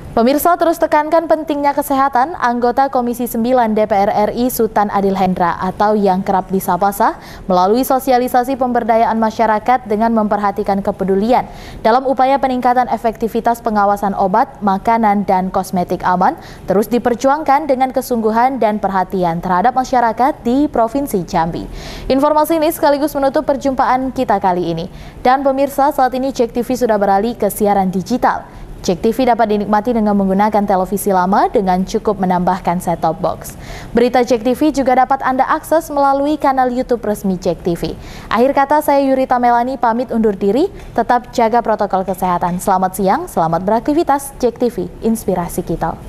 Pemirsa, terus tekankan pentingnya kesehatan. Anggota Komisi 9 DPR RI Sultan Adil Hendra atau yang kerap disapa Sah melalui sosialisasi pemberdayaan masyarakat dengan memperhatikan kepedulian dalam upaya peningkatan efektivitas pengawasan obat, makanan, dan kosmetik aman terus diperjuangkan dengan kesungguhan dan perhatian terhadap masyarakat di Provinsi Jambi. Informasi ini sekaligus menutup perjumpaan kita kali ini. Dan pemirsa, saat ini JEK TV sudah beralih ke siaran digital. JEK TV dapat dinikmati dengan menggunakan televisi lama dengan cukup menambahkan set-top box. Berita JEK TV juga dapat Anda akses melalui kanal YouTube resmi JEK TV. Akhir kata, saya Yurita Melani pamit undur diri. Tetap jaga protokol kesehatan. Selamat siang, selamat beraktivitas. JEK TV, inspirasi kita.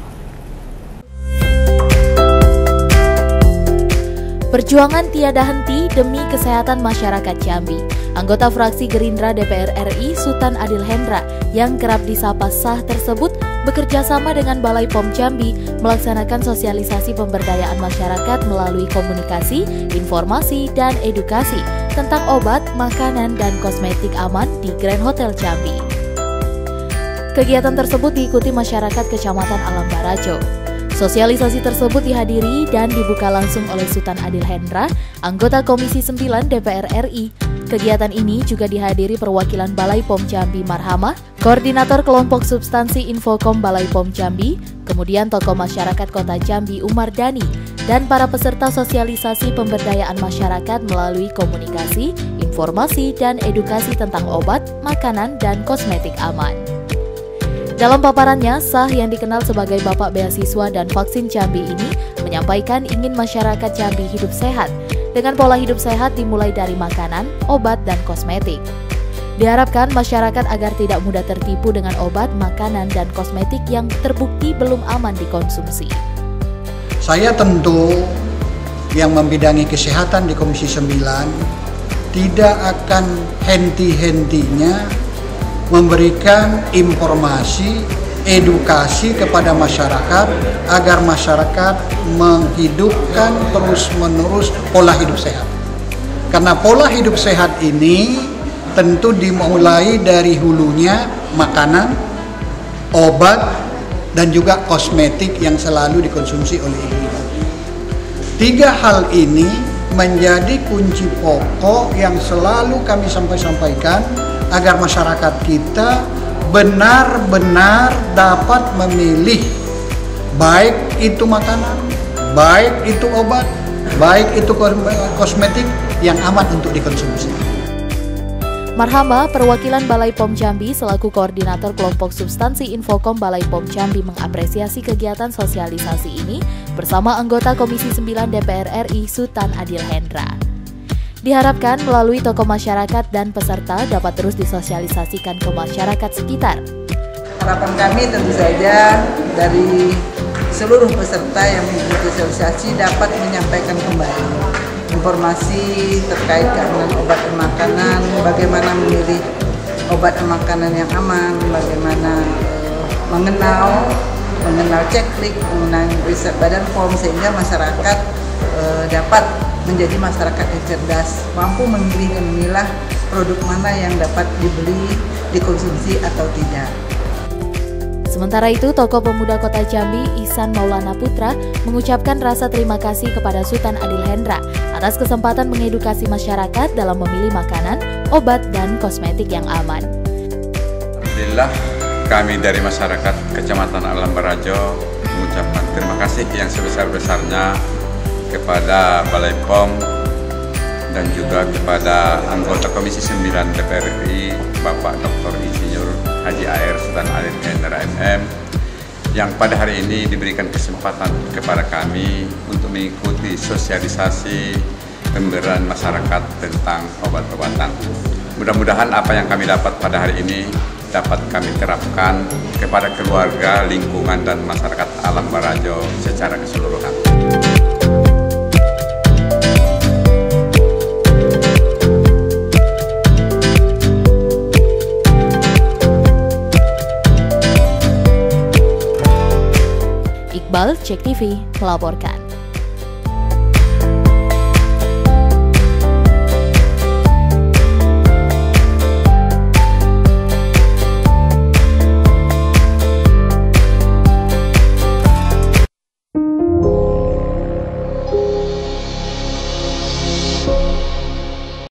Perjuangan tiada henti demi kesehatan masyarakat Jambi. Anggota fraksi Gerindra DPR RI Sultan Adil Hendra yang kerap disapa Sah tersebut bekerja sama dengan Balai POM Jambi melaksanakan sosialisasi pemberdayaan masyarakat melalui komunikasi, informasi, dan edukasi tentang obat, makanan, dan kosmetik aman di Grand Hotel Jambi. Kegiatan tersebut diikuti masyarakat Kecamatan Alam Barajo. Sosialisasi tersebut dihadiri dan dibuka langsung oleh Sultan Adil Hendra, anggota Komisi 9 DPR RI. Kegiatan ini juga dihadiri perwakilan Balai POM Jambi Marhamah, Koordinator Kelompok Substansi Infokom Balai POM Jambi, kemudian tokoh masyarakat Kota Jambi Umar Dani, dan para peserta sosialisasi pemberdayaan masyarakat melalui komunikasi, informasi, dan edukasi tentang obat, makanan, dan kosmetik aman. Dalam paparannya, Sah yang dikenal sebagai Bapak Beasiswa dan Vaksin Jambi ini menyampaikan ingin masyarakat Jambi hidup sehat dengan pola hidup sehat dimulai dari makanan, obat, dan kosmetik. Diharapkan masyarakat agar tidak mudah tertipu dengan obat, makanan, dan kosmetik yang terbukti belum aman dikonsumsi. Saya tentu yang membidangi kesehatan di Komisi 9 tidak akan henti-hentinya memberikan informasi, edukasi kepada masyarakat agar masyarakat menghidupkan terus-menerus pola hidup sehat. Karena pola hidup sehat ini tentu dimulai dari hulunya makanan, obat, dan juga kosmetik yang selalu dikonsumsi oleh ibu-ibu. Tiga hal ini menjadi kunci pokok yang selalu kami sampaikan agar masyarakat kita benar-benar dapat memilih baik itu makanan, baik itu obat, baik itu kosmetik yang aman untuk dikonsumsi. Marhamah, perwakilan Balai POM Jambi selaku koordinator kelompok substansi Infokom Balai POM Jambi mengapresiasi kegiatan sosialisasi ini bersama anggota Komisi 9 DPR RI Sultan Adil Hendra. Diharapkan melalui tokoh masyarakat dan peserta dapat terus disosialisasikan ke masyarakat sekitar. Harapan kami tentu saja dari seluruh peserta yang mengikuti sosialisasi dapat menyampaikan kembali informasi terkait keamanan obat dan makanan, bagaimana memilih obat dan makanan yang aman, bagaimana mengenal ceklik, mengenal riset Badan POM sehingga masyarakat dapat menjadi masyarakat yang cerdas, mampu memilih dan memilah produk mana yang dapat dibeli, dikonsumsi atau tidak. Sementara itu, tokoh pemuda Kota Jambi, Ihsan Maulana Putra, mengucapkan rasa terima kasih kepada Sultan Adil Hendra atas kesempatan mengedukasi masyarakat dalam memilih makanan, obat, dan kosmetik yang aman. Alhamdulillah, kami dari masyarakat Kecamatan Alam Barajo mengucapkan terima kasih yang sebesar-besarnya kepada Balai POM dan juga kepada anggota Komisi 9 DPR RI Bapak Dr. Insinyur Haji AR Sultan Adil Hendra MM yang pada hari ini diberikan kesempatan kepada kami untuk mengikuti sosialisasi pemberdayaan masyarakat tentang obat-obatan. Mudah-mudahan apa yang kami dapat pada hari ini dapat kami terapkan kepada keluarga, lingkungan, dan masyarakat Alam Barajo secara keseluruhan. Iqbal, JEK TV melaporkan.